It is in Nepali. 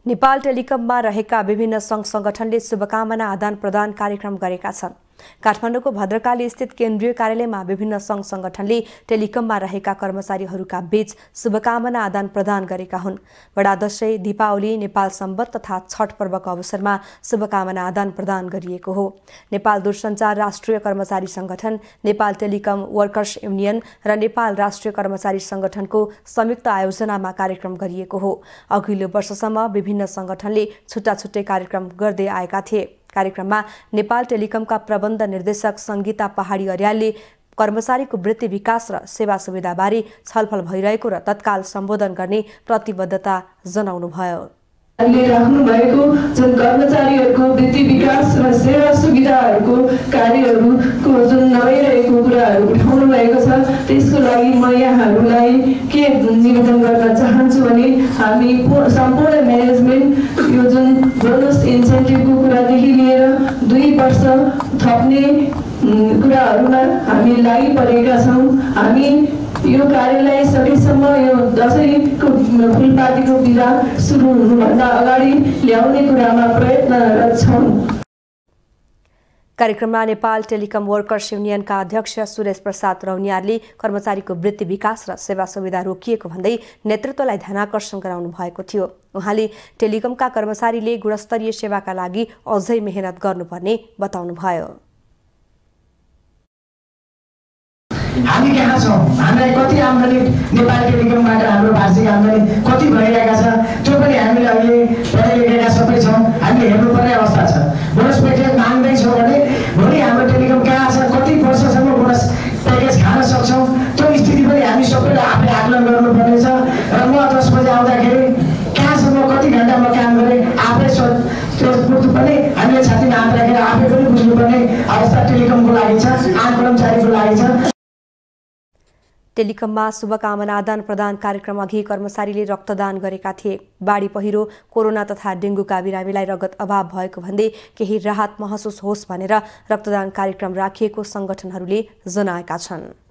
नेपाल टेलिकममा रहेका विभिन्न सङ्घ संगठनले शुभकामना आदान प्रदान कार्यक्रम गरेका छन्। काठमाडौँको भद्रकाली स्थित केन्द्रीय कार्यालयमा विभिन्न सङ्घ संगठनले टेलिकममा रहेका कर्मचारीहरूका बीच शुभकामना आदान प्रदान गरेका हुन्। बडा दशैं, दीपावली, नेपाल सम्वत तथा छठ पर्वको अवसरमा शुभकामना आदान प्रदान गरिएको हो। नेपाल दूरसञ्चार राष्ट्रिय कर्मचारी संगठन, नेपाल टेलिकम वर्कर्स युनियन र नेपाल राष्ट्रिय कर्मचारी संगठनको संयुक्त आयोजनामा कार्यक्रम गरिएको हो। अघिल्लो वर्षसम्म विभिन्न संगठनले छुट्टा छुट्टै कार्यक्रम गर्दै आएका थिए। कार्यक्रममा नेपाल टेलिकमका प्रबन्ध निर्देशक सङ्गीता पहाडी अर्यालले कर्मचारीको वृत्ति विकास र सेवा सुविधाबारे छलफल भइरहेको र तत्काल सम्बोधन गर्ने प्रतिबद्धता जनाउनुभयो। राख्नु भएको जुन कर्मचारीहरूको वृत्ति विकास र सेवा सुविधाहरूको कार्यहरूको जुन नभइरहेको कुराहरू उठाउनु भएको छ, त्यसको लागि म यहाँहरूलाई के निवेदन गर्न चाहन्छु भने हामी सम्पूर्ण म्यानेजमेन्ट यो जुन बोनस इन्सेन्टिभको कुरादेखि लिएर 2 वर्ष थप्ने कुराहरूमा हामी लागिपरेका छौँ। हामी यो कार्यलाई सकेसम्म यो दशैंको फुलपातीको बिदा सुरु हुनुभन्दा अगाडि ल्याउने कुरामा प्रयत्नरत छौँ। कार्यक्रममा नेपाल टेलिकम वर्कर्स युनियनका अध्यक्ष सुरेश प्रसाद रौनियारले कर्मचारीको वृत्ति विकास र सेवा सुविधा रोकिएको भन्दै नेतृत्वलाई ध्यानाकर्षण गराउनु भएको थियो। उहाँले टेलिकमका कर्मचारीले गुणस्तरीय सेवाका लागि अझै मेहनत गर्नुपर्ने बताउनुभयो। हामी कहाँ छौँ, हामीलाई कति आम्दानी नेपाल टेलिकमबाट हाम्रो वार्षिक आम्दानी कति भइरहेका छ, त्यो पनि हामीले अहिले पढे लेखेका सबै छौँ, हामीले हेर्नुपर्ने अवस्था छ। बोनस प्याकेज माग्दैछौँ भने भोलि हाम्रो टेलिकम कहाँ छ, कति वर्षसम्म बोनस प्याकेज खान सक्छौँ, त्यो स्थिति पनि हामी सबैले आफै आकलन गर्नुपर्ने छ। र म 10 बजे आउँदाखेरि कहाँसम्म कति घन्टा म काम गरेँ आफै पनि हामीले छातीमा हात राखेर आफै पनि बुझ्नुपर्ने अवस्था टेलिकमको लागि छ, आम कर्मचारीको लागि छ। टेलिकममा शुभकामना आदान प्रदान कार्यक्रम अघि कर्मचारीले रक्तदान गरेका थिए। बाढी पहिरो, कोरोना तथा डेङ्गुका बिरामीलाई रगत अभाव भएको भन्दै केही राहत महसुस होस् भनेर रक्तदान कार्यक्रम राखिएको संगठनहरूले जनाएका छन्।